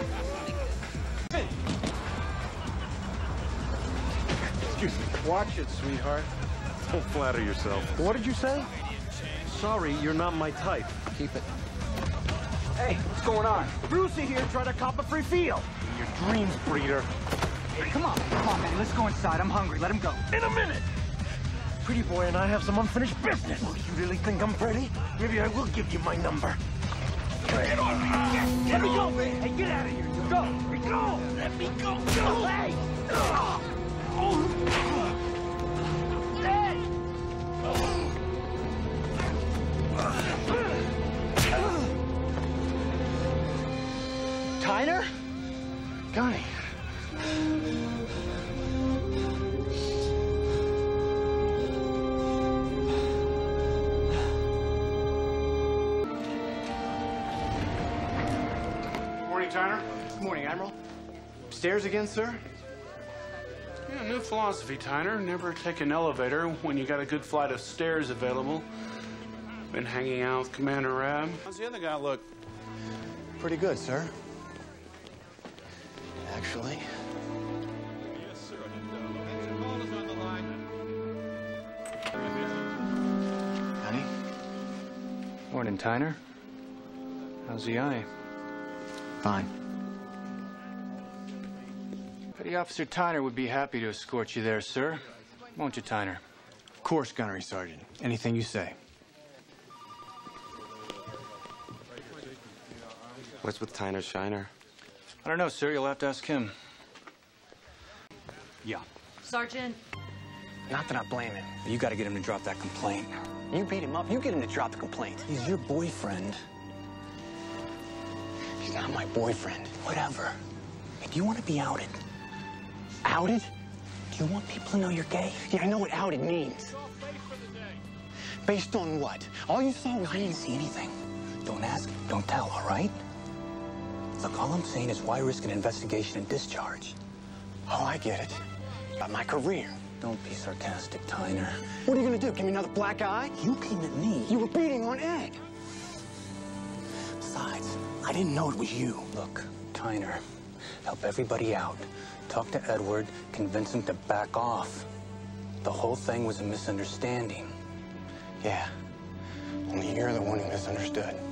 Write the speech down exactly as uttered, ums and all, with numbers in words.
Excuse me. Watch it, sweetheart. Don't flatter yourself. What did you say? Sorry, you're not my type. Keep it. Hey, what's going on? Brucey here trying to cop a free field. Your dreams, breeder. Hey, come on, come on, man. Let's go inside. I'm hungry. Let him go. In a minute! Pretty boy and I have some unfinished business. Oh, you really think I'm pretty? Maybe I will give you my number. Get on me! Get, Let me go, on man. Hey, get out of here. You go. Go! Let me go! Go! Hey! Tyner? Connie. Morning, Tyner. Good morning, Admiral. Stairs again, sir? Yeah, new philosophy, Tyner. Never take an elevator when you got a good flight of stairs available. Been hanging out with Commander Rab. How's the other guy look? Pretty good, sir. Actually. Yes, sir. Location call is on the line. Honey? Morning, Tyner. How's the eye? Fine. Petty Officer Tyner would be happy to escort you there, sir. Won't you, Tyner? Of course, Gunnery Sergeant. Anything you say. What's with Tyner Shiner? I don't know, sir. You'll have to ask him. Yeah. Sergeant. Not that I blame him, but you gotta get him to drop that complaint. You beat him up, you get him to drop the complaint. He's your boyfriend. He's not my boyfriend. Whatever. Hey, do you want to be outed? Outed? Do you want people to know you're gay? Yeah, I know what outed means. Based on what? All you saw was I didn't see anything. Don't ask, don't tell, all right? Look, all I'm saying is why risk an investigation and discharge? Oh, I get it. About my career. Don't be sarcastic, Tyner. What are you gonna do? Give me another black eye? You came at me. You were beating on Ed. Besides, I didn't know it was you. Look, Tyner, help everybody out. Talk to Edward, convince him to back off. The whole thing was a misunderstanding. Yeah. Only you're the one who misunderstood.